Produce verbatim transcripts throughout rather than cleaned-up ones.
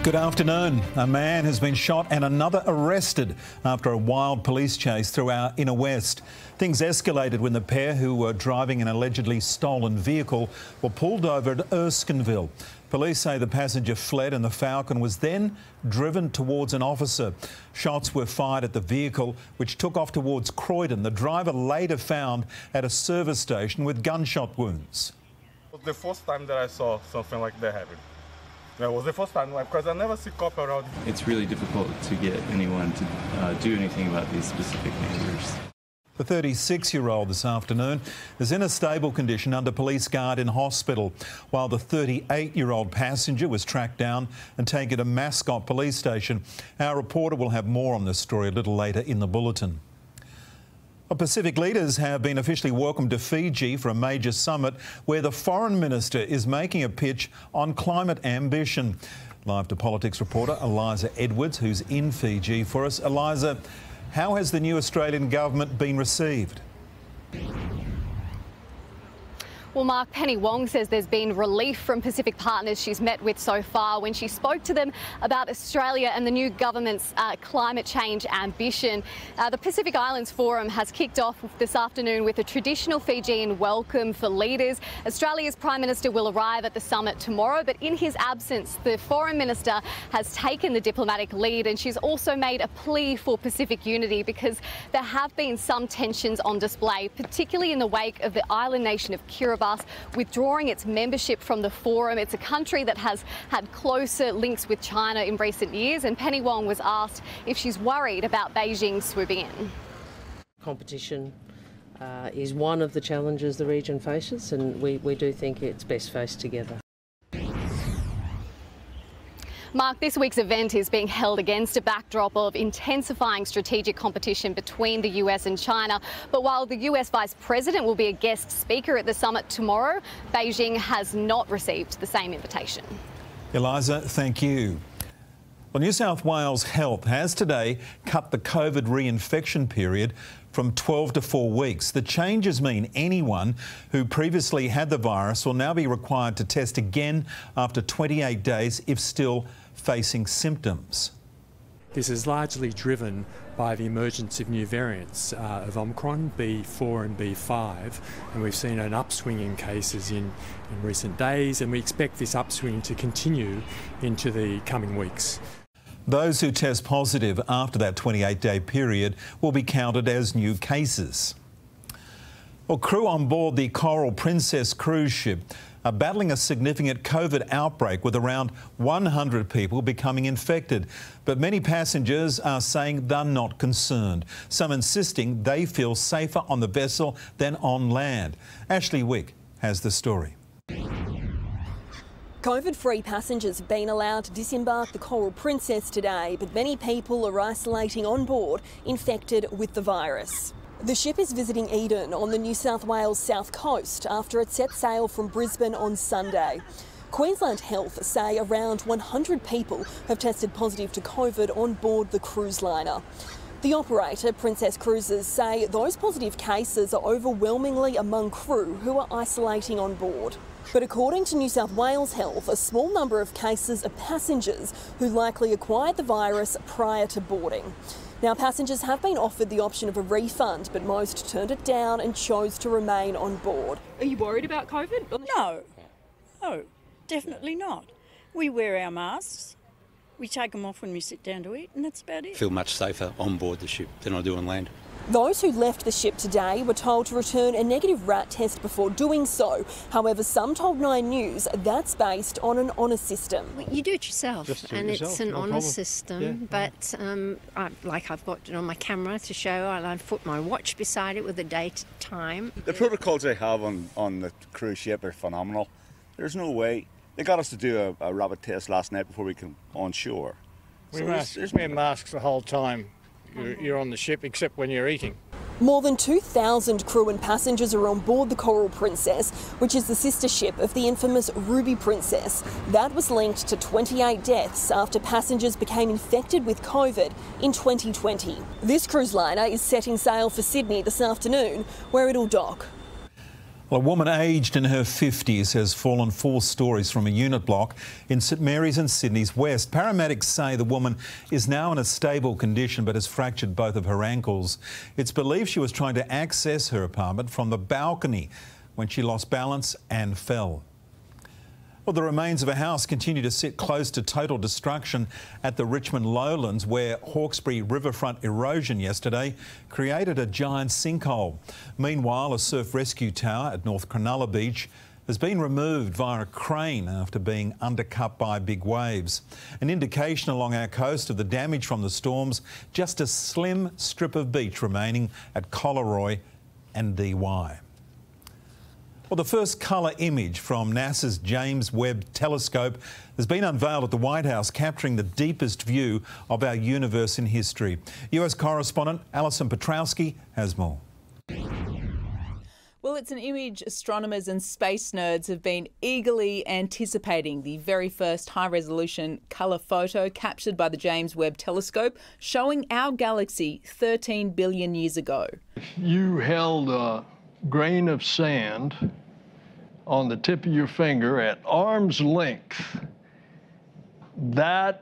Good afternoon. A man has been shot and another arrested after a wild police chase through our inner west. Things escalated when the pair, who were driving an allegedly stolen vehicle, were pulled over at Erskineville. Police say the passenger fled and the Falcon was then driven towards an officer. Shots were fired at the vehicle, which took off towards Croydon. The driver later found at a service station with gunshot wounds. It was the first time that I saw something like that happen. It was the first time, because I never see cop around. It's really difficult to get anyone to uh, do anything about these specific behaviours. The thirty-six-year-old this afternoon is in a stable condition under police guard in hospital, while the thirty-eight-year-old passenger was tracked down and taken to Mascot Police Station. Our reporter will have more on this story a little later in the bulletin. Well, Pacific leaders have been officially welcomed to Fiji for a major summit where the foreign minister is making a pitch on climate ambition. Live to Politics reporter Eliza Edwards, who's in Fiji for us. Eliza, how has the new Australian government been received? Well, Mark, Penny Wong says there's been relief from Pacific partners she's met with so far when she spoke to them about Australia and the new government's uh, climate change ambition. Uh, the Pacific Islands Forum has kicked off this afternoon with a traditional Fijian welcome for leaders. Australia's Prime Minister will arrive at the summit tomorrow, but in his absence, the Foreign Minister has taken the diplomatic lead, and she's also made a plea for Pacific unity because there have been some tensions on display, particularly in the wake of the island nation of Kiribati withdrawing its membership from the forum. It's a country that has had closer links with China in recent years, and Penny Wong was asked if she's worried about Beijing swooping in. Competition uh, is one of the challenges the region faces, and we, we do think it's best faced together. Mark, this week's event is being held against a backdrop of intensifying strategic competition between the U S and China. But while the U S Vice President will be a guest speaker at the summit tomorrow, Beijing has not received the same invitation. Eliza, thank you. Well, New South Wales Health has today cut the COVID reinfection period from twelve to four weeks. The changes mean anyone who previously had the virus will now be required to test again after twenty-eight days if still facing symptoms. This is largely driven by the emergence of new variants uh, of Omicron, B four and B five, and we've seen an upswing in cases in, in recent days, and we expect this upswing to continue into the coming weeks. Those who test positive after that twenty-eight day period will be counted as new cases. Well, crew on board the Coral Princess cruise ship are battling a significant COVID outbreak with around one hundred people becoming infected. But many passengers are saying they're not concerned, some insisting they feel safer on the vessel than on land. Ashley Wick has the story. COVID-free passengers have been allowed to disembark the Coral Princess today, but many people are isolating on board, infected with the virus. The ship is visiting Eden on the New South Wales south coast after it set sail from Brisbane on Sunday. Queensland Health say around one hundred people have tested positive to COVID on board the cruise liner. The operator, Princess Cruises, say those positive cases are overwhelmingly among crew who are isolating on board. But according to New South Wales Health, a small number of cases are passengers who likely acquired the virus prior to boarding. Now, passengers have been offered the option of a refund, but most turned it down and chose to remain on board. Are you worried about COVID? No, no, definitely not. We wear our masks, we take them off when we sit down to eat, and that's about it. I feel much safer on board the ship than I do on land. Those who left the ship today were told to return a negative rat test before doing so. However, some told Nine News that's based on an honour system. You do it yourself, and yourself, it's an no honour problem. system. Yeah. But um, I, like I've got it on my camera to show, I'll put my watch beside it with the date, time. The protocols they have on, on the cruise ship are phenomenal. There's no way. They got us to do a, a rapid test last night before we come on shore. We So must there's- wear masks the whole time you're, you're on the ship, except when you're eating. More than two thousand crew and passengers are on board the Coral Princess, which is the sister ship of the infamous Ruby Princess. That was linked to twenty-eight deaths after passengers became infected with COVID in twenty twenty. This cruise liner is setting sail for Sydney this afternoon, where it'll dock. Well, a woman aged in her fifties has fallen four stories from a unit block in St Mary's in Sydney's West. Paramedics say the woman is now in a stable condition but has fractured both of her ankles. It's believed she was trying to access her apartment from the balcony when she lost balance and fell. Well, the remains of a house continue to sit close to total destruction at the Richmond Lowlands, where Hawkesbury riverfront erosion yesterday created a giant sinkhole. Meanwhile, a surf rescue tower at North Cronulla beach has been removed via a crane after being undercut by big waves. An indication along our coast of the damage from the storms, just a slim strip of beach remaining at Collaroy and D Y. Well, the first colour image from NASA's James Webb telescope has been unveiled at the White House, capturing the deepest view of our universe in history. U S correspondent Alison Petrowski has more. Well, it's an image astronomers and space nerds have been eagerly anticipating. The very first high-resolution colour photo captured by the James Webb telescope showing our galaxy thirteen billion years ago. If you held a grain of sand on the tip of your finger at arm's length, that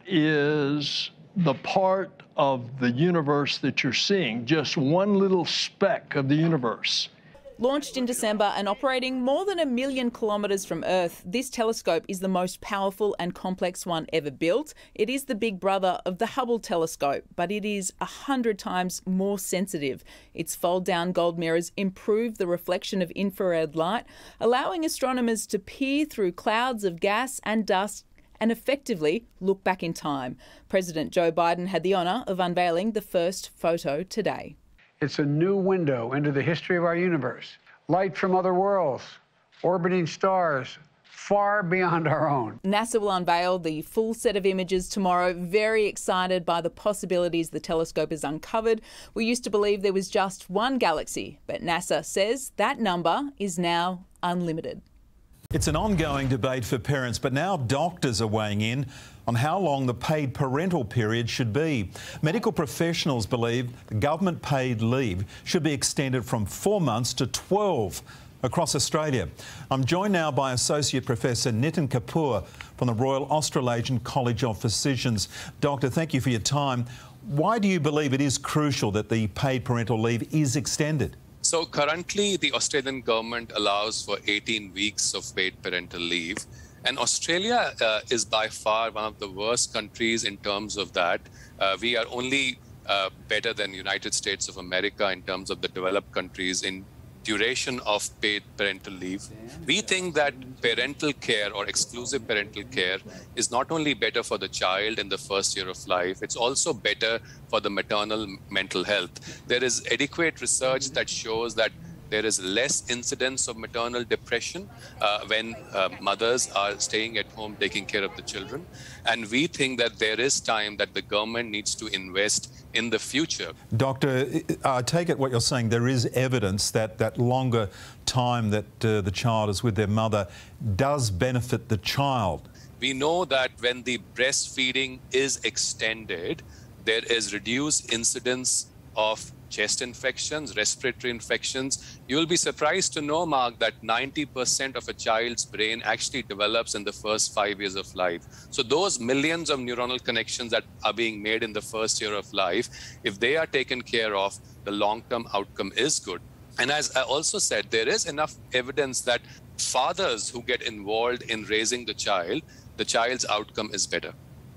is the part of the universe that you're seeing, just one little speck of the universe. Launched in December and operating more than a million kilometres from Earth, this telescope is the most powerful and complex one ever built. It is the big brother of the Hubble telescope, but it is a hundred times more sensitive. Its fold-down gold mirrors improve the reflection of infrared light, allowing astronomers to peer through clouds of gas and dust and effectively look back in time. President Joe Biden had the honour of unveiling the first photo today. It's a new window into the history of our universe. Light from other worlds, orbiting stars, far beyond our own. NASA will unveil the full set of images tomorrow. Very excited by the possibilities the telescope has uncovered. We used to believe there was just one galaxy, but NASA says that number is now unlimited. It's an ongoing debate for parents, but now doctors are weighing in on how long the paid parental period should be. Medical professionals believe the government paid leave should be extended from four months to twelve across Australia. I'm joined now by Associate Professor Nitin Kapoor from the Royal Australasian College of Physicians. Doctor, thank you for your time. Why do you believe it is crucial that the paid parental leave is extended? So currently, the Australian government allows for eighteen weeks of paid parental leave. And Australia uh, is by far one of the worst countries in terms of that. Uh, we are only uh, better than United States of America in terms of the developed countries in duration of paid parental leave. We think that parental care or exclusive parental care is not only better for the child in the first year of life, it's also better for the maternal mental health. There is adequate research that shows that there is less incidence of maternal depression uh, when uh, mothers are staying at home taking care of the children. And we think that there is time that the government needs to invest in the future. Doctor, I take it what you're saying, there is evidence that that longer time that uh, the child is with their mother does benefit the child. We know that when the breastfeeding is extended, there is reduced incidence of chest infections, respiratory infections. You will be surprised to know, Mark, that ninety percent of a child's brain actually develops in the first five years of life. So those millions of neuronal connections that are being made in the first year of life, if they are taken care of, the long-term outcome is good. And as I also said, there is enough evidence that fathers who get involved in raising the child, the child's outcome is better.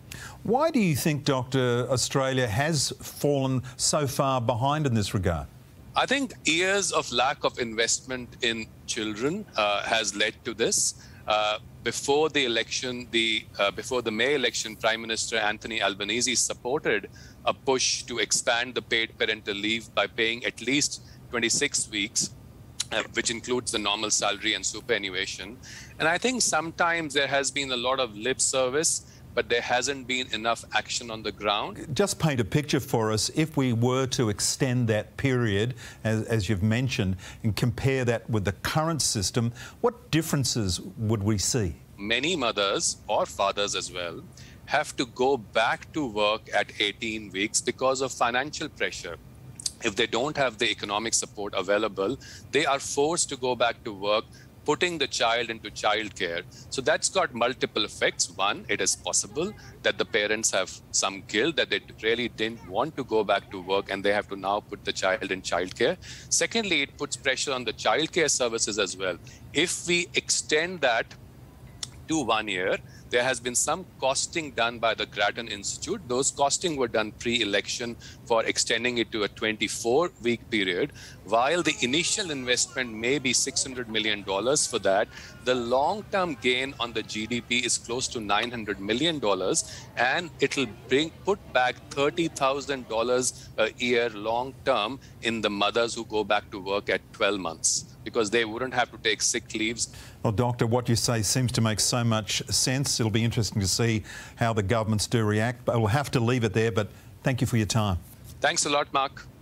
Why do you think, Doctor, Australia has fallen so far behind in this regard? I think years of lack of investment in children uh, has led to this. Uh, before the election, the uh, before the May election, Prime Minister Anthony Albanese supported a push to expand the paid parental leave by paying at least twenty-six weeks, uh, which includes the normal salary and superannuation. And I think sometimes there has been a lot of lip service, but there hasn't been enough action on the ground. Just paint a picture for us. If we were to extend that period, as, as you've mentioned, and compare that with the current system, what differences would we see? Many mothers, or fathers as well, have to go back to work at eighteen weeks because of financial pressure. if they don't have the economic support available, they are forced to go back to work, putting the child into childcare. So that's got multiple effects. One, it is possible that the parents have some guilt that they really didn't want to go back to work and they have to now put the child in childcare. Secondly, it puts pressure on the childcare services as well. If we extend that to one year, there has been some costing done by the Grattan Institute. Those costing were done pre-election for extending it to a twenty-four week period. While the initial investment may be six hundred million dollars for that, the long-term gain on the G D P is close to nine hundred million dollars, and it'll bring put back thirty thousand dollars a year long-term in the mothers who go back to work at twelve months. Because they wouldn't have to take sick leaves. Well, Doctor, what you say seems to make so much sense. It'll be interesting to see how the governments do react. But we'll have to leave it there, but thank you for your time. Thanks a lot, Mark.